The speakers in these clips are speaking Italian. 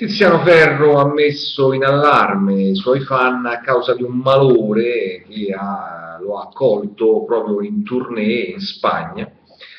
Tiziano Ferro ha messo in allarme i suoi fan a causa di un malore che lo ha colto proprio in tournée in Spagna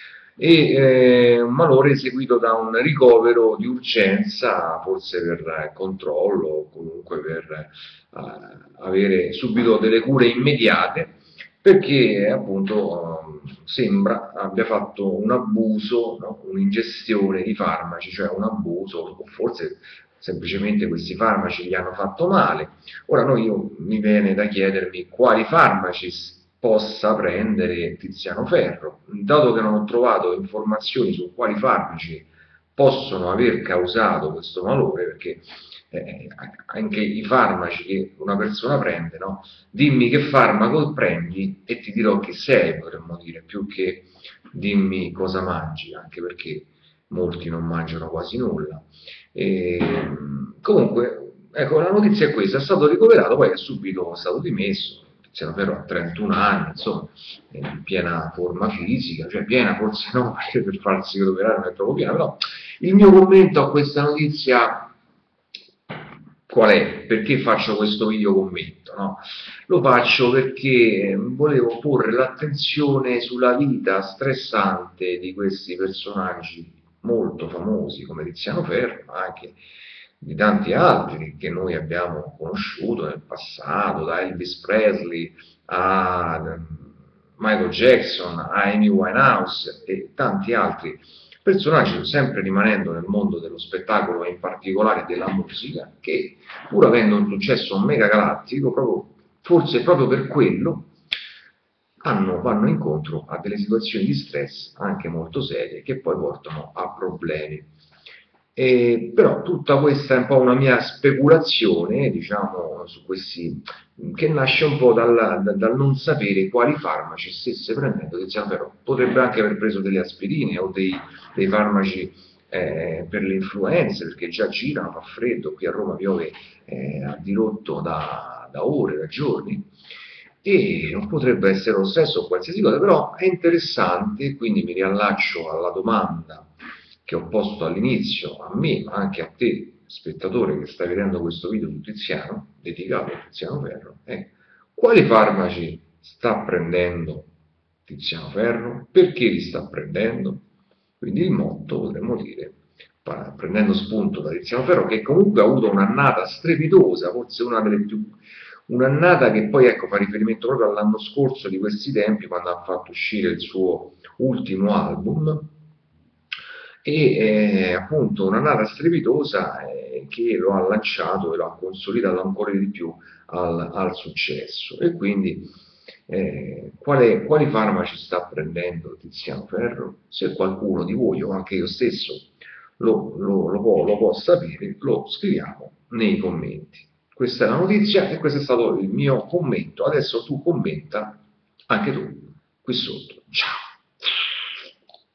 un malore seguito da un ricovero di urgenza, forse per controllo o comunque per avere subito delle cure immediate, perché appunto sembra abbia fatto un abuso, no? Un'ingestione di farmaci, cioè un abuso, o forse semplicemente questi farmaci gli hanno fatto male. Ora mi viene da chiedermi quali farmaci possa prendere Tiziano Ferro, dato che non ho trovato informazioni su quali farmaci possono aver causato questo malore, perché anche i farmaci che una persona prende, no? Dimmi che farmaco prendi e ti dirò chi sei, potremmo dire, più che dimmi cosa mangi, anche perché molti non mangiano quasi nulla. E, comunque, ecco, la notizia è questa: è stato ricoverato, poi è subito stato dimesso. Tiziano Ferro ha 31 anni, insomma, è in piena forma fisica, cioè piena forse no, perché per farsi ricoverare non è troppo piena, però il mio commento a questa notizia qual è? Perché faccio questo video commento? No? Lo faccio perché volevo porre l'attenzione sulla vita stressante di questi personaggi molto famosi come Tiziano Ferro, ma anche di tanti altri che noi abbiamo conosciuto nel passato, da Elvis Presley a Michael Jackson, a Amy Winehouse e tanti altri personaggi, sempre rimanendo nel mondo dello spettacolo e in particolare della musica, che pur avendo un successo mega galattico, forse proprio per quello, vanno incontro a delle situazioni di stress anche molto serie che poi portano a problemi. Però tutta questa è un po' una mia speculazione, diciamo, su questi, che nasce un po' dal non sapere quali farmaci stesse prendendo Tiziano Ferro. Potrebbe anche aver preso delle aspirine o dei farmaci per le influenze, perché già girano, fa freddo, qui a Roma piove a dirotto da ore, da giorni, e non potrebbe essere lo stesso o qualsiasi cosa, però è interessante, quindi mi riallaccio alla domanda che ho posto all'inizio a me, ma anche a te, spettatore che stai vedendo questo video su Tiziano, dedicato a Tiziano Ferro, è quali farmaci sta prendendo Tiziano Ferro, perché li sta prendendo, quindi il motto potremmo dire, prendendo spunto da Tiziano Ferro, che comunque ha avuto un'annata strepitosa, forse una delle più un'annata che poi ecco, fa riferimento proprio all'anno scorso di questi tempi, quando ha fatto uscire il suo ultimo album, appunto un'annata strepitosa che lo ha lanciato e lo ha consolidato ancora di più al successo. E quindi quali farmaci sta prendendo Tiziano Ferro? Se qualcuno di voi o anche io stesso lo può sapere, lo scriviamo nei commenti. Questa è la notizia e questo è stato il mio commento. Adesso tu commenta anche tu qui sotto. Ciao!